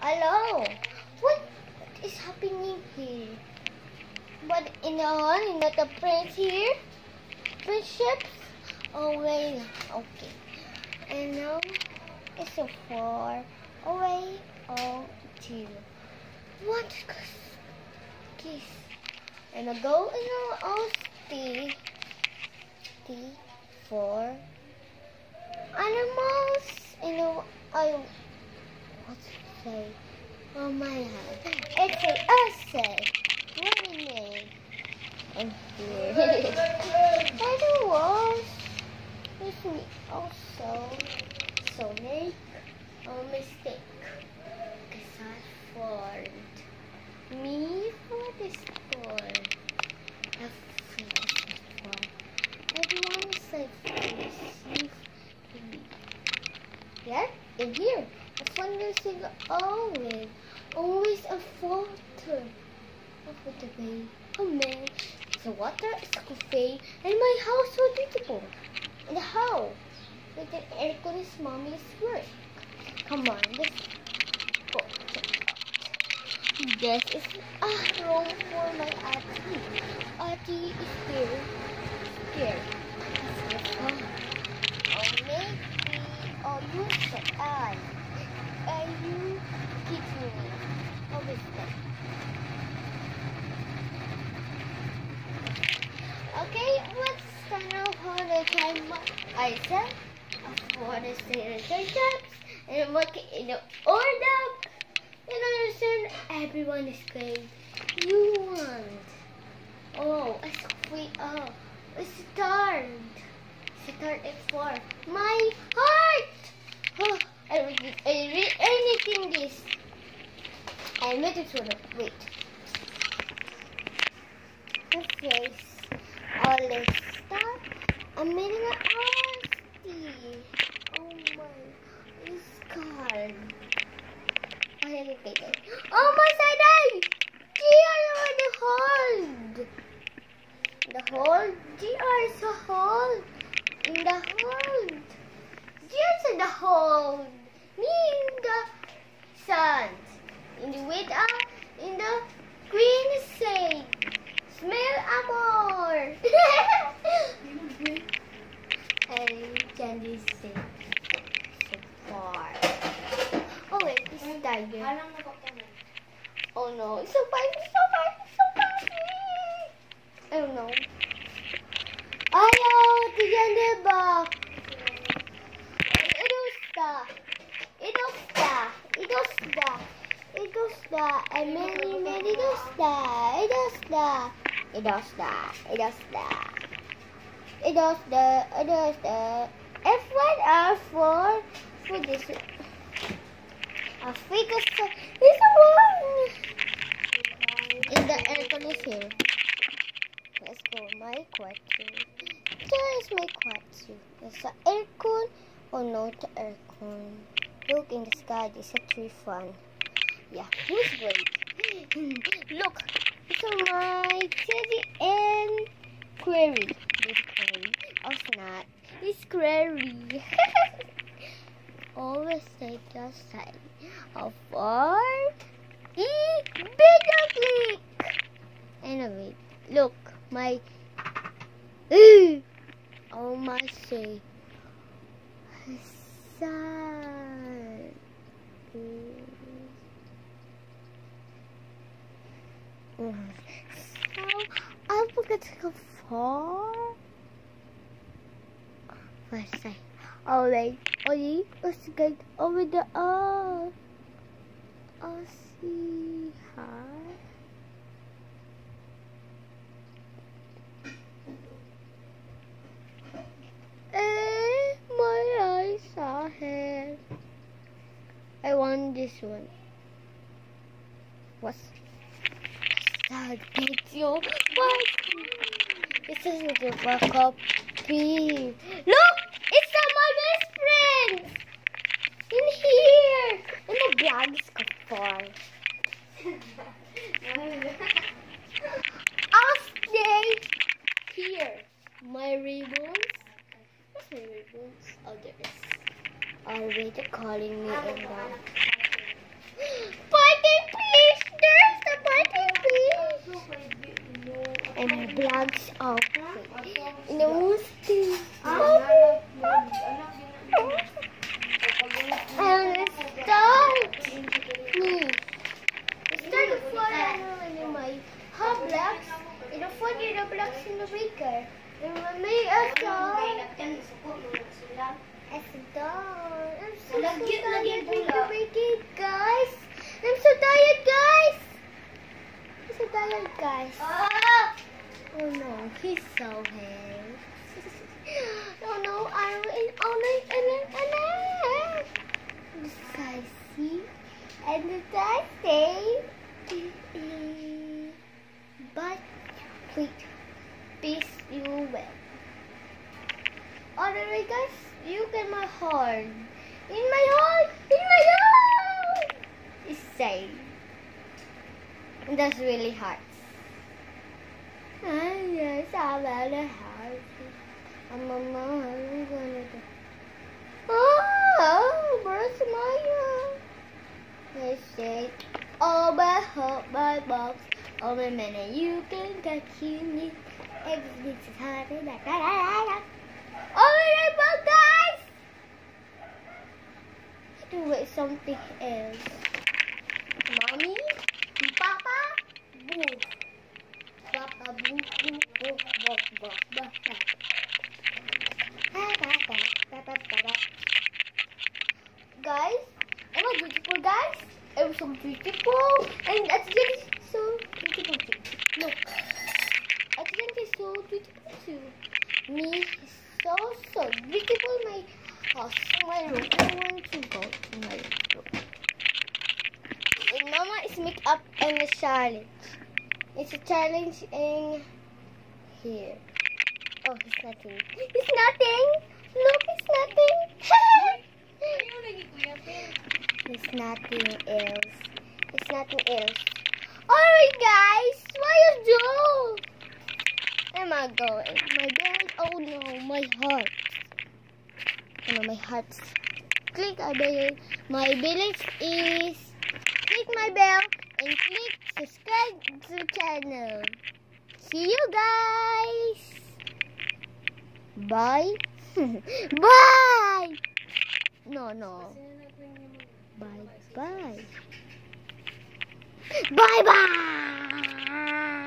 Hello. What is happening here? But not the prince here? Friendships? Oh wait, okay. And now it's a 4 away. Oh, 2. What kiss? And I go stay. For animals. What's it say? Oh my God. It's a essay. Lemonade. And here. And the walls. With me also. So make a mistake. Because I formed me for this board. Everyone is like receive me. Yeah, in here. A fundraising always a photo of the way. Oh man, the water is coffee and my house so beautiful. And how? With the air conditioning mommy's work. Come on, let's go. This is a room for my auntie. Auntie is here. You said you teach me. How is that? Okay, let's start out how to time I said for the stereotypes and look in the order and understand everyone is great. You want. Oh, start at 4. My heart! Oh, I read anything this. I'm not sure. Wait. Okay. Let's start. I'm making an honesty. Oh my. It's card. Oh my side! Here the hold. The hold. Here is a hold. In the hold. Here's in the hold. Me in the sun. In the winter. In the green shade. Smell amor. And candy shade. So far. Oh wait, this is tiger. Oh no, it's so funny, I don't know. Ayaw, tigyan diba? F1 R4 for this. This one in the air conditioner. Let's go my quarto. There is my quarto. There's an aircon. Oh no, the aircon. Look in the sky. There's a tree fan. Yeah, who's great? Look, it's my teddy and query. This query. Oh, it's not. It's query. Always take the side of art. Bigger click. Anyway, look, my oh my say sad. So I forgot to go far. First say, oh wait, let's get over the I'll see her. My eyes are here. I want this one. What's that video? What? This is a copy. Look! It's my best friend! In here! In the blog's far. I'll stay here. My ribbons. What's my ribbons? Oh, there is. Already calling me in now. Okay. Inuusti. And let's start. Let's start the floor and my hot blocks. And the food the blocks in the baker. And we make a song. As a dog. I'm so tired to make it, guys. I'm so tired, guys. I'm so tired, guys. Oh no, he's so heavy. Oh no, I'm in the spicy and the tasty. But please you will. Alright guys, you get my heart. In my heart! It's safe. That's really hard. Yes, I'm at the house. I'm gonna do. Oh, where's my Let's say, oh my box. Oh my minute, you can get you. Everything's hard. Oh my box, guys! Do it something else. Mommy, Papa, boo. Papa, boo, boo, boo, boo, boo, boo. Guys, am I beautiful, guys? I'm so beautiful, and accident is so beautiful too. Look, accident is so beautiful too. Me is so beautiful. My house, my room. I want to go to my room. And Mama is make up and a challenge. It's a challenge in here. Oh, it's nothing. It's nothing. Look, it's nothing. It's nothing else. It's nothing else. Alright, guys. What you do? Am I going? My bed. Oh no, my heart. Oh no, my heart. Click my bell. My village is. Click my bell and click subscribe to the channel. See you guys. Bye. Bye. No. Bye. Bye bye.